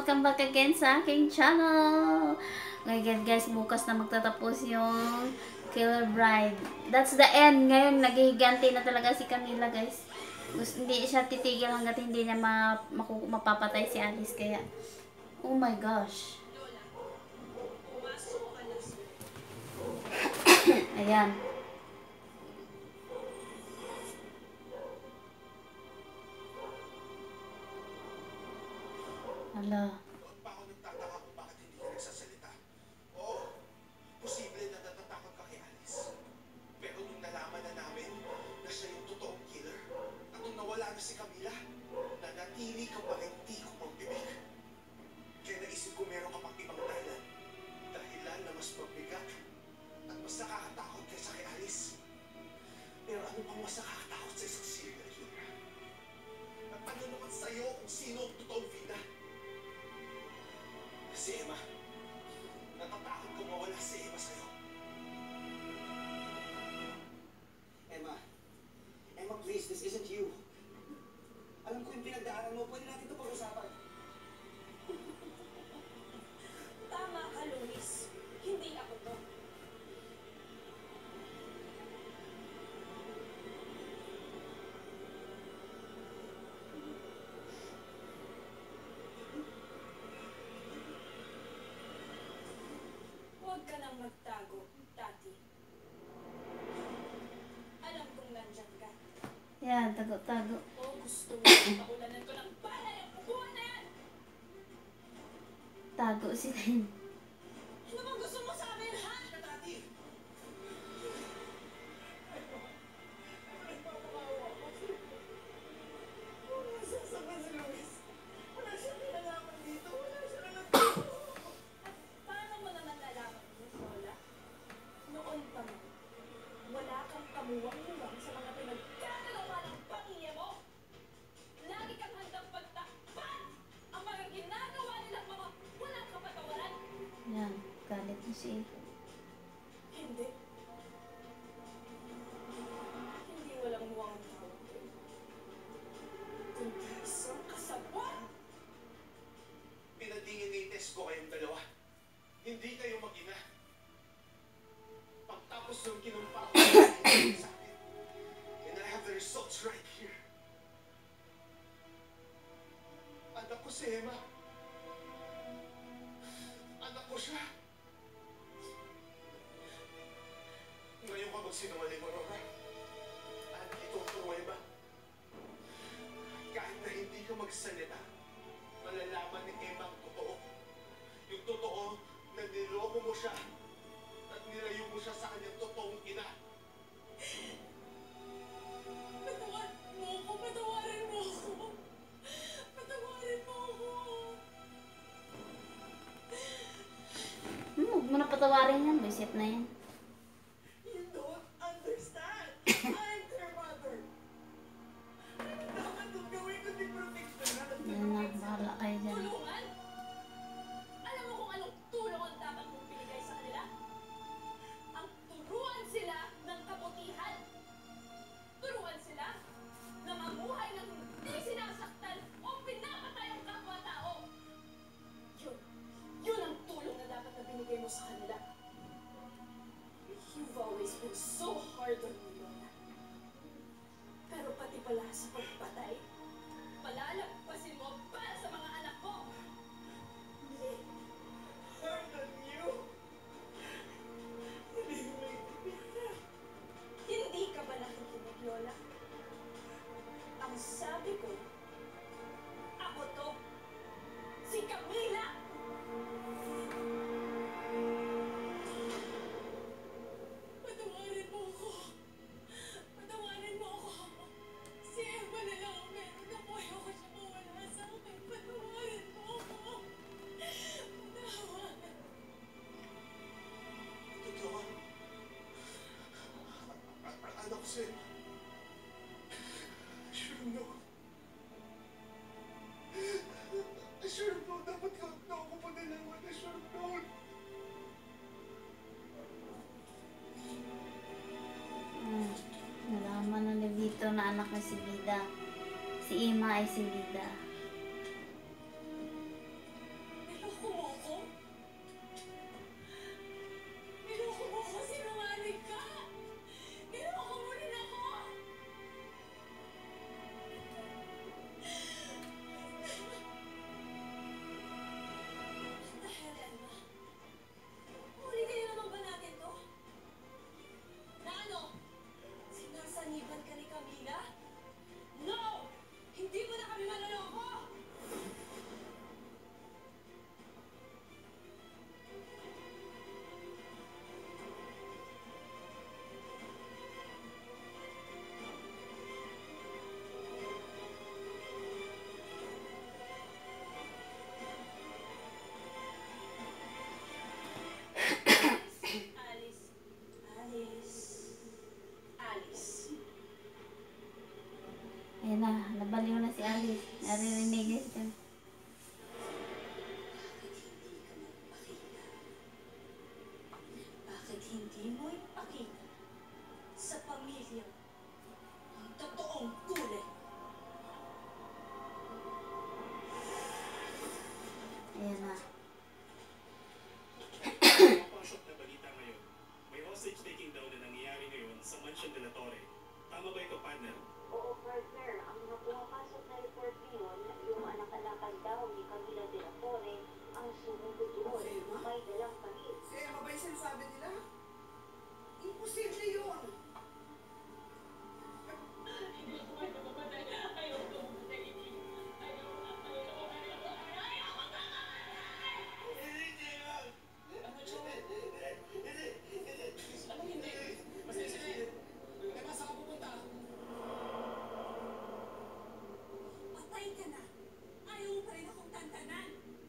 Welcome back again sa aking channel. Ngayon guys, bukas na magtatapos yung Killer Bride. That's the end. Ngayon, naghihiganti na talaga si Camila guys. Hindi siya titigil hanggat hindi niya mapapatay si Alice. Kaya, oh my gosh. Ayan. Hala. Ako nagtataka kung bakit hindi ka nagsasalita. Oo, posible na natatakot ka kay Alice. Pero nung nalaman na namin na siya yung totoong killer, at nung nawala na si Camila, nanatili ka pa rin di ko magbibig. Kaya naisip ko meron ka pang ibang dahilan na mas mabigat at mas nakakatakot kaysa kay Alice. Pero ano pang mas nakakatakot sa isang serial killer? At ano naman sa'yo kung sino ang totoong vida? Si Emma. Natatakot kung mawala si Emma sa'yo. Emma. Emma, please. This isn't you. Alam ko yung pinagdaanan mo. Pwede natin ito pag-usapan. Tama ka, Luis. Hindi ako to. Huwag ka nang magtago, Tati. Alam kong nandyan ka. Yan, tago-tago. O gusto mo paulanan ko ng bala yung puguan na yan! Tago si Tin. Ano bang gusto mo sa amin, ha? Tati! Sasama si Luis. Wala siyang kinalaman dito. Wala siya naman dito. Paano mo naman nalaman mo, Lola? Noon pa mo, wala kang kamuwang-muwang sa mga pinagkakalawa ng pamilya mo. Lagi kang handang pagtakpan ang mga ginagawa nilang mga walang kapatawaran. Yan, galit mo si Hindi. Hindi walang muwang ang tawag ko. Kundi isang kasabwat! Pinag-DNA-test ko kayong dalawa. Hindi kayo mag-ina. Pagtapos nung kinumpa ko sa akin. And I have the results right here. Anak ko si Emma. Anak ko siya. Ngayon ka magsinungaling, Aurora. Andito ang pruweba. Kahit na hindi ka magsalita, malalaman ni Emma ang totoo. Yung totoo na niloko mo siya at nilayo mo siya sa kanyang totoong ina. Patawarin mo ako! Patawarin mo ako! Patawarin mo ako! Huwag mo na patawarin yan. Buisit na yan. You don't understand. I'm their mother. Dapat nung gawin ko di protection na Yan na, bahala kayo dyan. Tulungan? Alam mo kung anong tulong ang dapat mong binigay sa kanila? Ang turuan sila ng kabutihan. Turuan sila na mamuhay ng hindi sinasaktan o pinapatay ang kapwa-tao. Yun ang tulong na dapat na binigay mo sa kanila. You've always been so hard on me, Lola. Pero pati pala sa pagpatay, palalagpasin mo para sa mga anak ko. Hard on you. Hindi ko maintindihan. Hindi ka ba nakikinig, Lola? Ang sabi ko, ako to, si Camila! Patawarin mo ako! Patawarin mo ako! Si Emma na lang ang meron ako. Ayoko siya mawala sa akin. Patawarin mo ako! Patawarin. Totoo. Ang anak ko si Emma. I should know. I should have known. Dapat ka na ako pa nalaman. I should have known. Nalaman na ni Vito na anak na si Vida. Si Ima ay si Vida. Concepcion de la Torre. Tama ba ito, partner? Oo, partner. Ang mga pumapasok na report ngayon, yung anak-anakan daw ni Camila de la Torre ang sumundo doon. May dalang panis. Eh, ano ba yung sinasabi nila? Imposible yun! Patay ka na. Ayaw mo pa rin akong tantanan.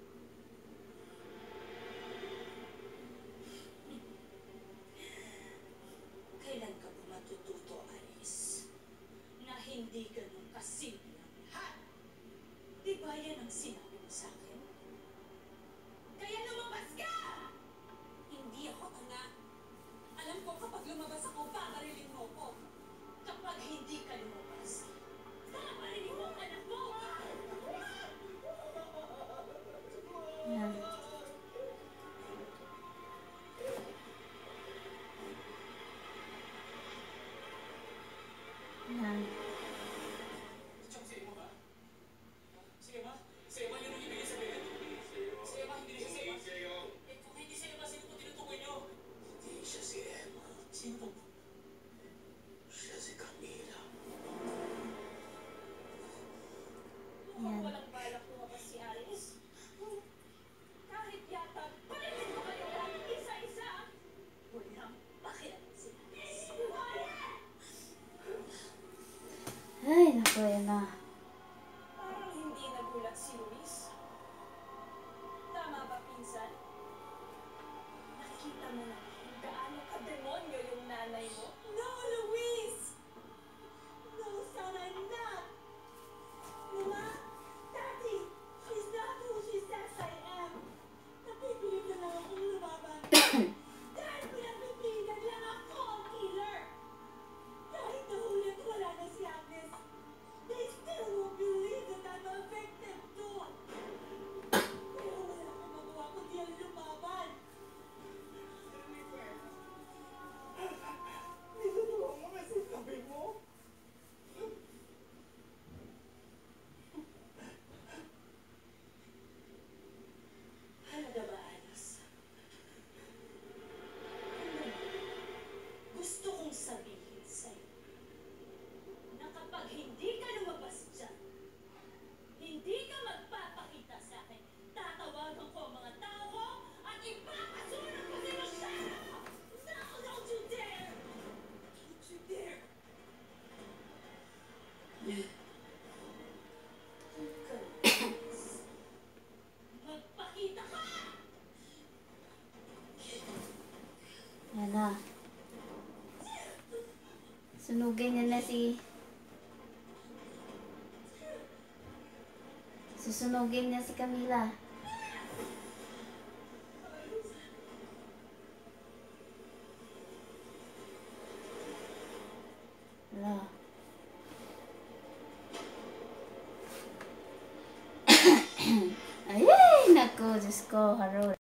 Kailan ka ba matututo, Alice? Na hindi ganun kasimple ang lahat. Di ba yan ang sinabi mo sa akin? Kaya lumabas ka! Hindi ako tanga. Alam ko kapag lumabas ako, paparilin mo ko. Kapag hindi ka lumabas, paparilin mo ang anak mo! Yan. Yan. Si Emma ba? Si Emma? Si Emma yun ang ibigay sabihin? Si Emma, hindi siya si Emma. Eh, kung hindi si Emma, sino po tinutukoy niyo? Hindi siya si Emma. Sino po? Siya si Camila. Mukhang walang balak lumabas si Alice. Kahit yata, parilin mo kayo lahat isa-isa. Walang pakialam si Alice. Ay, naku, yan na. Parang hindi nagulat si Luis. Tama ba, pinsan? Nakikita mo na kung gaano ka-demonyo yung nanay mo? No, Luis! No, son, I'm not! Mama, Daddy, she's not who she says I am. Napipilit na lang akong lumaban. Dahil pinapipilit lang ako ang killer. Kahit nahuli at wala na si Agnes, they still won't believe that I'm a victim too. Pero wala akong magawa kundi ang lumaban. Nilutuwa mo kasi sabi mo. Talaga ba, Alice? Gusto kong sabihin sa'yo na kapag hindi ka lumabas dyan, hindi ka magpapakita sa akin, tatawagan ko ang mga tao ko at ipapasunog ko sa inyong mo! No, don't you dare! Don't you dare! Magpakita ka! Yan na. Sunugin niya na si... Susunugin niya si Camila. Wala. Ay, naku, Diyos ko, haro.